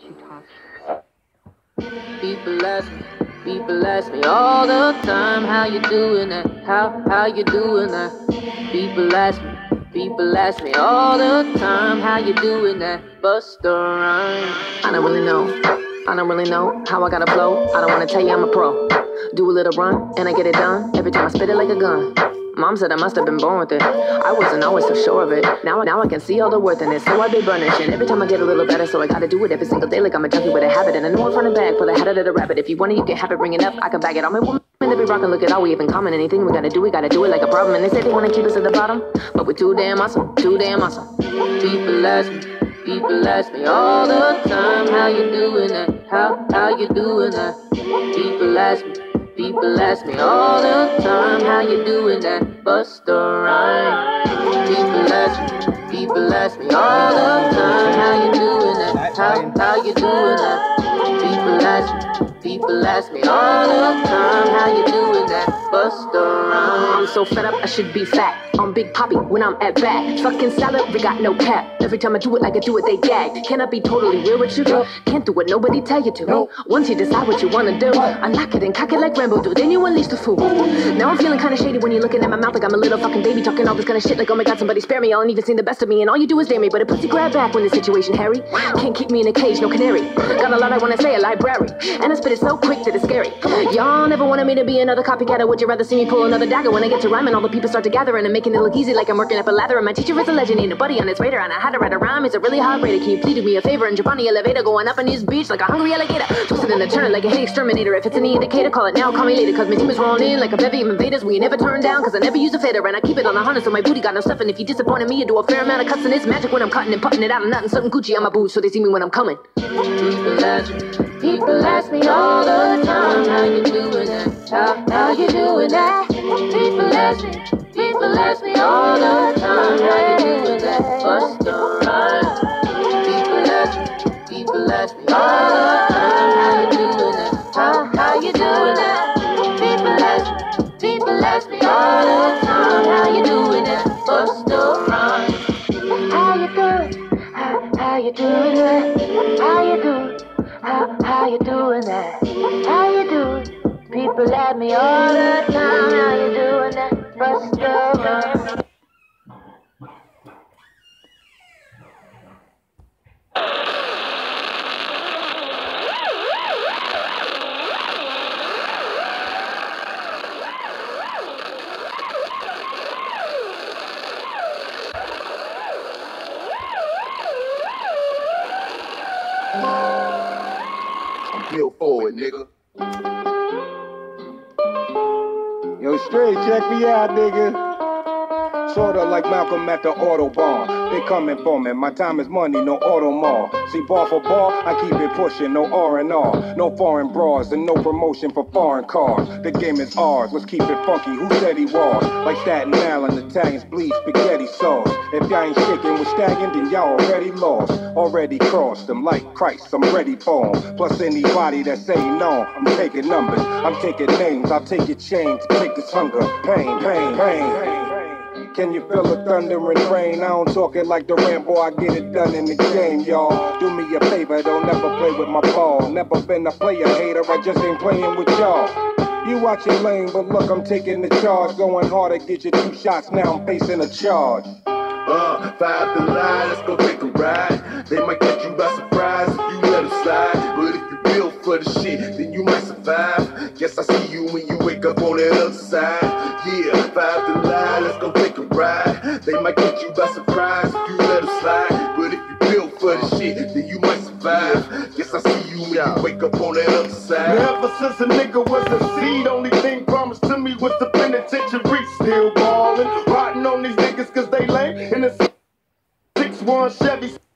People ask me all the time, how you doing that? How you doing that? People ask me all the time, how you doing that? Busta Rhymes. I don't really know how I gotta flow. I don't wanna tell you I'm a pro. Do a little run and I get it done. Every time I spit it like a gun. Mom said I must have been born with it. I wasn't always so sure of it. Now I can see all the worth in it. So I be burning shit every time I get a little better. So I gotta do it every single day like I'm a junkie with a habit. And I know in front and back, pull a head out of the rabbit. If you want it, you can have it, bring it up. I can bag it. I'm a woman that be rockin'. Look at all we even common. Anything we gotta do it like a problem. And they say they wanna keep us at the bottom, but we're too damn awesome, too damn awesome. People ask me all the time, how you doing that? How you doing that? People ask me all the time, how you doing that? Busta Rhymes. People ask me all the time, how you doing that? How you doing that? People ask me all the time, how you doing that? Busta Rhymes. I'm so fed up, I should be fat. I'm Big Poppy when I'm at bat. Fucking salary got no cap. Every time I do it like I do it, they gag. Can I be totally real with you? Can't do what nobody tell you to. Once you decide what you wanna do, unlock it and cock it like Rambo do. Then you unleash the fool. Now I'm feeling kinda shady when you're looking at my mouth like I'm a little fucking baby talking all this kind of shit like, oh my god, somebody spare me. Y'all ain't even seen the best of me and all you do is dare me. But a pussy grab back when the situation hairy. Can't keep me in a cage, no canary. Got a lot I wanna say, a library. And I spit it so quick that it's scary. Y'all never wanted me to be another copycat, or would you rather see me pull another dagger? When I get to rhyming, all the people start to gather and I'm making it look easy like I'm working up a lather. And my teacher is a legend, ain't nobody on his radar. And I had to write a rhyme, it's a really hard rate. Can you please do me a favor and jump on the elevator, going up on this beach like a hungry alligator, twisted in a turn like a hate exterminator. If it's any indicator, call it now, call me later, cause my team is rolling in like a bevy of invaders. We ain't never turn down, cause I never use a fader, and I keep it on the hunter, so my booty got no stuff. And if you disappointed me, you do a fair amount of cussing. It's magic when I'm cutting and putting it out, and nothing something Gucci on my boots, so they see me when I'm coming. People ask me all the time, how you doing that? How you doing that? People ask me all the time, how you doing that? Busta Rhymes. People ask me all the time, how you doing that? How you doing that? People ask me all the time, how you doing that? Busta Rhymes. How you doing? How you doing that? How you doing? How you doing that? How you doing? People ask me all the time, how you doing that? Busta Rhymes. Bill forward, nigga. Yo, straight, check me out, nigga. Sorta like Malcolm at the Autobahn. They coming for me, my time is money, no Audemars. See, bar for bar, I keep it pushing, no R&R. No foreign bras and no promotion for foreign cars. The game is ours, let's keep it funky, who said he was? Like Staten Island, Italians bleed spaghetti sauce. If y'all ain't shaking with stagging, then y'all already lost. Already crossed them like Christ, I'm ready for 'em. Plus anybody that say no, I'm taking numbers, I'm taking names, I'll take your chains, take this hunger, pain, pain, pain. Can you feel the thunder and rain? I don't talk it like the Rambo, I get it done in the game, y'all. Do me a favor, don't never play with my ball. Never been a player hater, I just ain't playing with y'all. You watch your lane, but look, I'm taking the charge. Going hard to get you 2 shots, now I'm facing a charge. 5 to line, let's go take a ride. They might catch you by surprise if you let them slide. But if you build for the shit, then you might survive. Guess I see you when you wake up on the other side. Yeah, 5 to line, let's go take a ride. They might catch you by surprise if you let them slide. But if you build for the shit, then you might survive. Guess I see you when you wake up on the other side. Ever since a nigga was a seed, only thing promised to me was the penitentiary. Still ballin', rotting on these niggas cause they lame. In a 6-1 Chevy.